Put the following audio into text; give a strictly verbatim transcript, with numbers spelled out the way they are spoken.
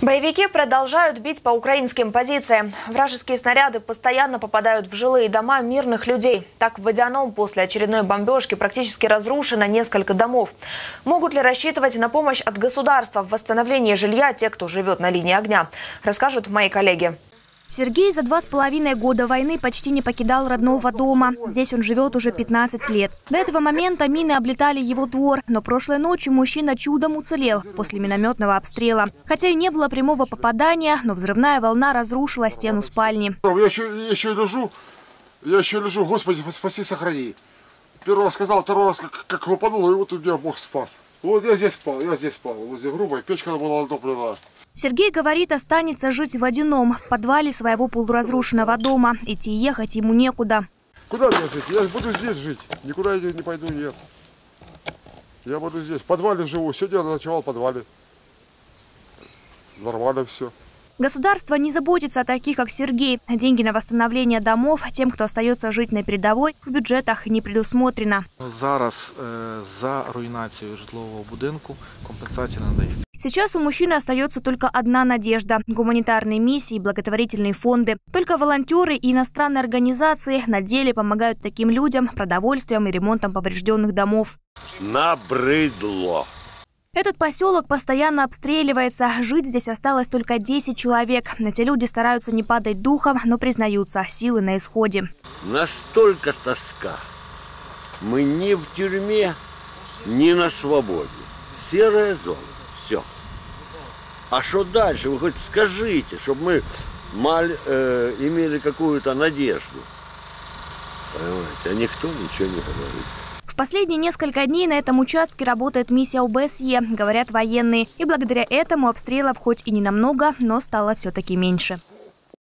Боевики продолжают бить по украинским позициям. Вражеские снаряды постоянно попадают в жилые дома мирных людей. Так, в Водяном после очередной бомбежки практически разрушено несколько домов. Могут ли рассчитывать на помощь от государства в восстановлении жилья те, кто живет на линии огня? Расскажут мои коллеги. Сергей за два с половиной года войны почти не покидал родного дома. Здесь он живет уже пятнадцать лет. До этого момента мины облетали его двор, но прошлой ночью мужчина чудом уцелел после минометного обстрела. Хотя и не было прямого попадания, но взрывная волна разрушила стену спальни. Я еще, я еще лежу, я еще лежу, Господи, спаси, сохрани. Первый раз сказал, второй раз как, как хлопануло, и вот меня Бог спас. Вот я здесь спал, я здесь спал. Вот здесь грубая печка была натоплена. Сергей говорит, останется жить в Водяном, в подвале своего полуразрушенного дома. Идти и ехать ему некуда. Куда мне жить? Я буду здесь жить. Никуда я не пойду, нет. Я буду здесь. В подвале живу. Сегодня я ночевал в подвале. Нормально все. Государство не заботится о таких, как Сергей. Деньги на восстановление домов тем, кто остается жить на передовой, в бюджетах не предусмотрено. Зараз э, за руйнацию житлового будинку компенсация надається. Сейчас у мужчины остается только одна надежда – гуманитарные миссии и благотворительные фонды. Только волонтеры и иностранные организации на деле помогают таким людям продовольствием и ремонтом поврежденных домов. Набрыдло. Этот поселок постоянно обстреливается. Жить здесь осталось только десять человек. Эти люди стараются не падать духом, но признаются, силы на исходе. Настолько тоска. Мы не в тюрьме, не на свободе. Серая зона. Все. А что дальше? Вы хоть скажите, чтобы мы мали, э, имели какую-то надежду. Понимаете? А никто ничего не говорит. В последние несколько дней на этом участке работает миссия о бэ эс е, говорят военные. И благодаря этому обстрелов хоть и не намного, но стало все-таки меньше.